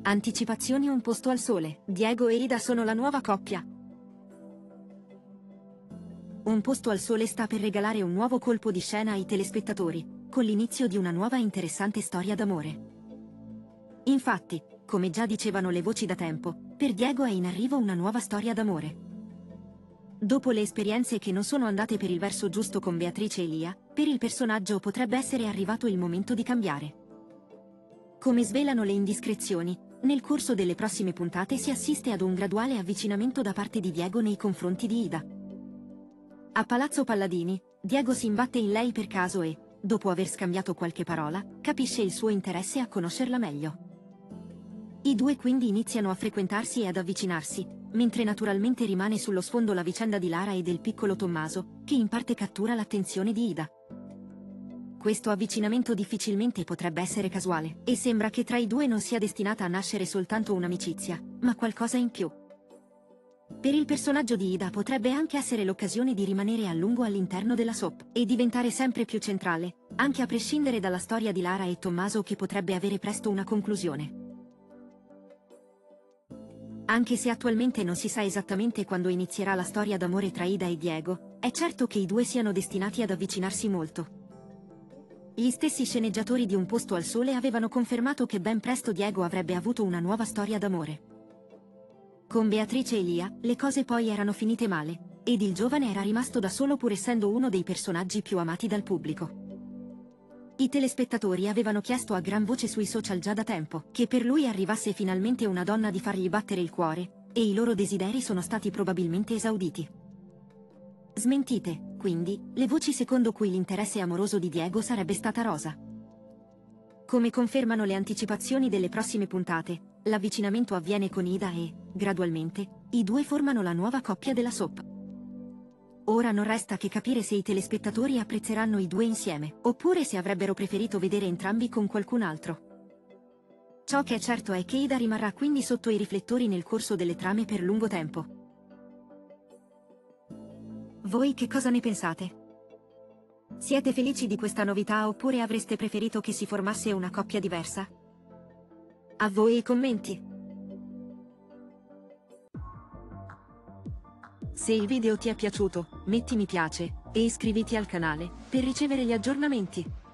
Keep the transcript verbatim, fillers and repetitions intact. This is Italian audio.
Anticipazioni Un posto al sole. Diego e Ida sono la nuova coppia. Un posto al sole sta per regalare un nuovo colpo di scena ai telespettatori, con l'inizio di una nuova e interessante storia d'amore. Infatti, come già dicevano le voci da tempo, per Diego è in arrivo una nuova storia d'amore. Dopo le esperienze che non sono andate per il verso giusto con Beatrice e Lia, per il personaggio potrebbe essere arrivato il momento di cambiare. Come svelano le indiscrezioni, nel corso delle prossime puntate si assiste ad un graduale avvicinamento da parte di Diego nei confronti di Ida. A Palazzo Palladini, Diego si imbatte in lei per caso e, dopo aver scambiato qualche parola, capisce il suo interesse a conoscerla meglio. I due quindi iniziano a frequentarsi e ad avvicinarsi, mentre naturalmente rimane sullo sfondo la vicenda di Lara e del piccolo Tommaso, che in parte cattura l'attenzione di Ida. Questo avvicinamento difficilmente potrebbe essere casuale, e sembra che tra i due non sia destinata a nascere soltanto un'amicizia, ma qualcosa in più. Per il personaggio di Ida potrebbe anche essere l'occasione di rimanere a lungo all'interno della soap, e diventare sempre più centrale, anche a prescindere dalla storia di Lara e Tommaso che potrebbe avere presto una conclusione. Anche se attualmente non si sa esattamente quando inizierà la storia d'amore tra Ida e Diego, è certo che i due siano destinati ad avvicinarsi molto. Gli stessi sceneggiatori di Un posto al sole avevano confermato che ben presto Diego avrebbe avuto una nuova storia d'amore. Con Beatrice e Lia, le cose poi erano finite male, ed il giovane era rimasto da solo pur essendo uno dei personaggi più amati dal pubblico. I telespettatori avevano chiesto a gran voce sui social già da tempo che per lui arrivasse finalmente una donna di fargli battere il cuore, e i loro desideri sono stati probabilmente esauditi. Smentite, quindi, le voci secondo cui l'interesse amoroso di Diego sarebbe stata Rosa. Come confermano le anticipazioni delle prossime puntate, l'avvicinamento avviene con Ida e, gradualmente, i due formano la nuova coppia della soap. Ora non resta che capire se i telespettatori apprezzeranno i due insieme, oppure se avrebbero preferito vedere entrambi con qualcun altro. Ciò che è certo è che Ida rimarrà quindi sotto i riflettori nel corso delle trame per lungo tempo. Voi che cosa ne pensate? Siete felici di questa novità oppure avreste preferito che si formasse una coppia diversa? A voi i commenti! Se il video ti è piaciuto, metti mi piace, e iscriviti al canale, per ricevere gli aggiornamenti.